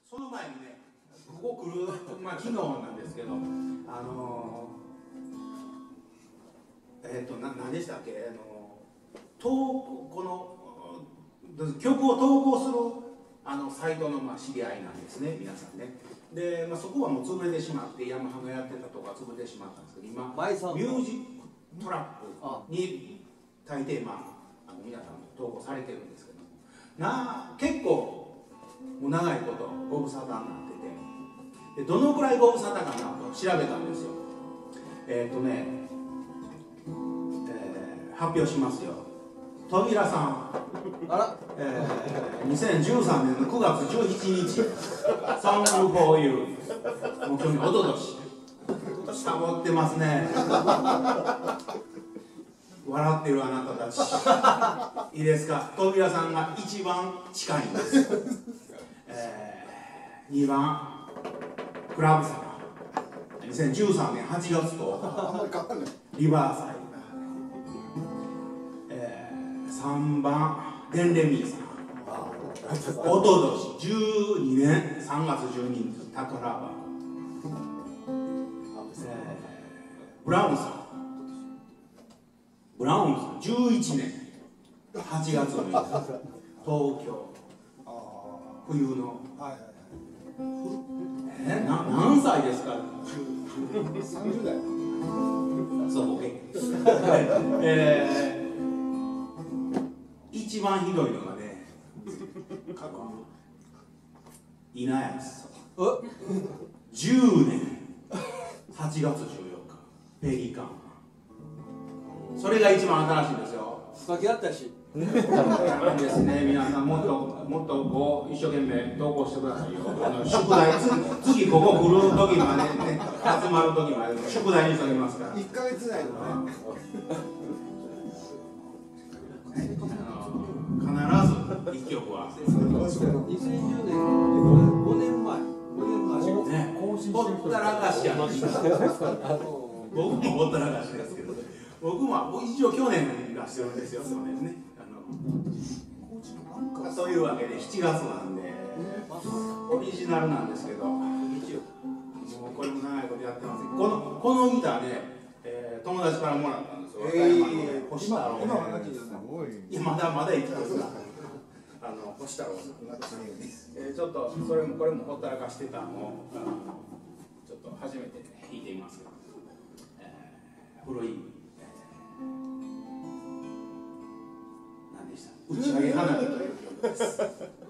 その前にね、ここ来る、昨日なんですけど、何でしたっけ、この曲を投稿するサイトの知り合いなんですね、皆さんね。で、そこはもう潰れてしまって、ヤマハがやってたとこは潰れてしまったんですけど、今、ミュージックトラックに大抵、皆さん投稿されてるんですけど、結構、もう長いことご無沙汰になってて、でどのくらいご無沙汰かなと調べたんですよ。発表しますよ。扉さん、2013年の9月17日、Song for You、もう去年、おととし、サボってますね。笑ってるあなたたち、いいですか、扉さんが一番近いんです。2番、クラブサガ、2013年8月10日、リバーサイド。3番、デンレミーさん、おととし12年3月12日、タクラバ、ブラウンさん、11年8月6日、東京、冬の、何歳ですか、 30代。 そう、一番ひどいのがね、稲谷さん、10年8月14日、ペリカン、それが一番新しいんですよ。 書きあったし。 ですね、皆さんもっとこう一生懸命投稿してくださいよ。宿題、次ここ来る時までね、集まる時まで宿題にしておきますから。 1ヶ月内のね。 必ず1曲は。 2010年5年前。 ね、ほったらかしやん。僕もほったらかしですけど、僕も一応去年出してるんですよ、去年ね。というわけで7月なんで、オリジナルなんですけど、もうこれも長いことやってます。このギターね、友達からもらったんですよ。和歌山の星太郎。いや、まだ生きてますが、星太郎さんがちょっとこれもほったらかしてたのをちょっと初めて弾いてみますけど、古い、何でした、打ち上げ花火という曲です。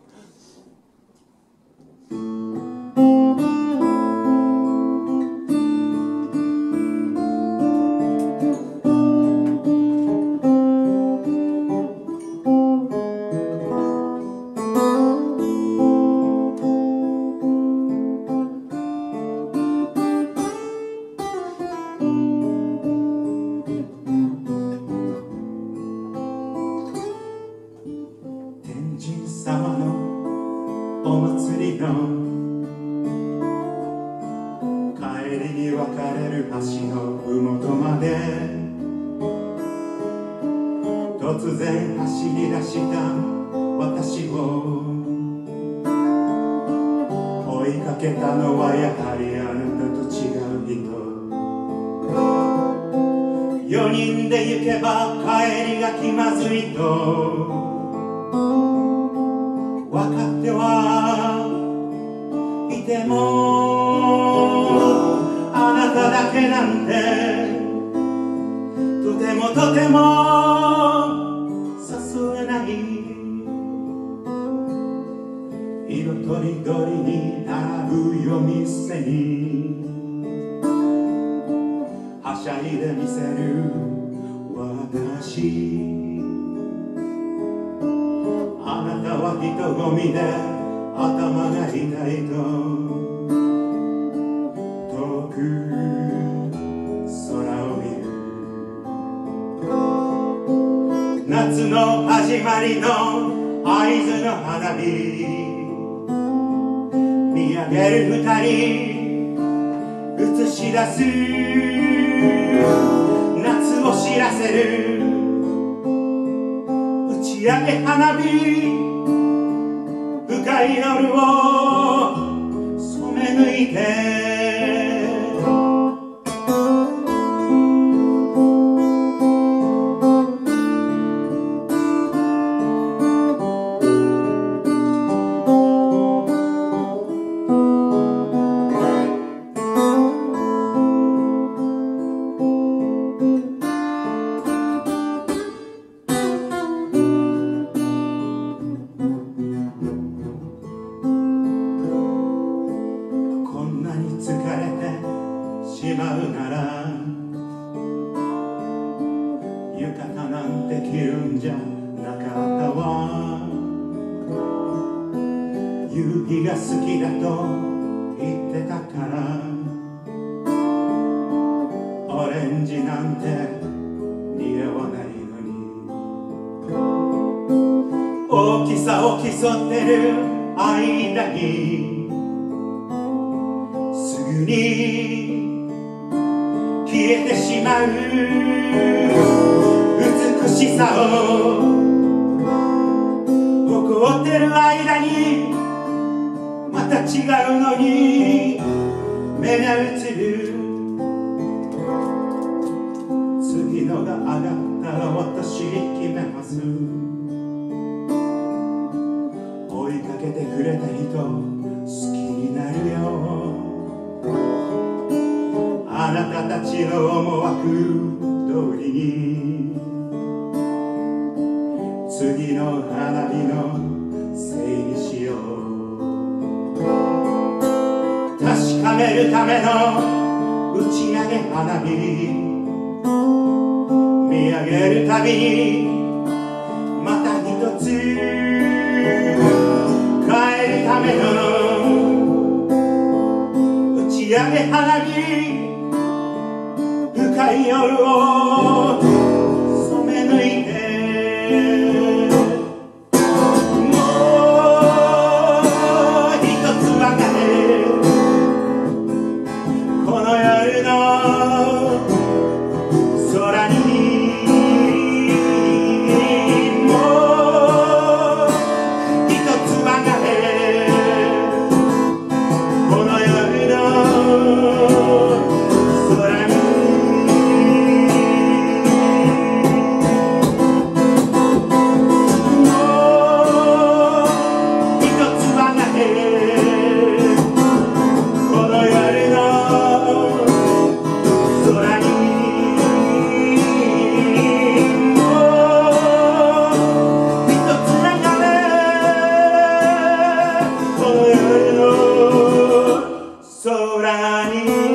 お祭りの帰りに分かれる橋の麓まで突然走り出した私を追いかけたのはやはりあなたと違う人4人で行けば帰りが気まずいと分かってはいてもあなただけなんてとてもとても誘えない色とりどりに並ぶ夜店にはしゃいでみせる私あなたは人混みで頭が痛いと遠く空を見る夏の始まりの合図の花火見上げる二人映し出す夏を知らせる打ち上げ花火深い夜を抜いてしまうなら浴衣なんて着るんじゃなかったわ。夕日が好きだと言ってたからオレンジなんて似合わないのに大きさを競ってる間にすぐに消えてしまう美しさを誇ってる間にまた違うのに目が映る次のが上がったら私決めます。追いかけてくれた人好きになるよ。あなたたちの思惑通りに次の花火のせいにしよう。確かめるための打ち上げ花火見上げるたびにまた一つ変えるための打ち上げ花火深い夜を染め抜いてもう一つ分かれこの夜の空にもう一つ分かれこの夜の空に空に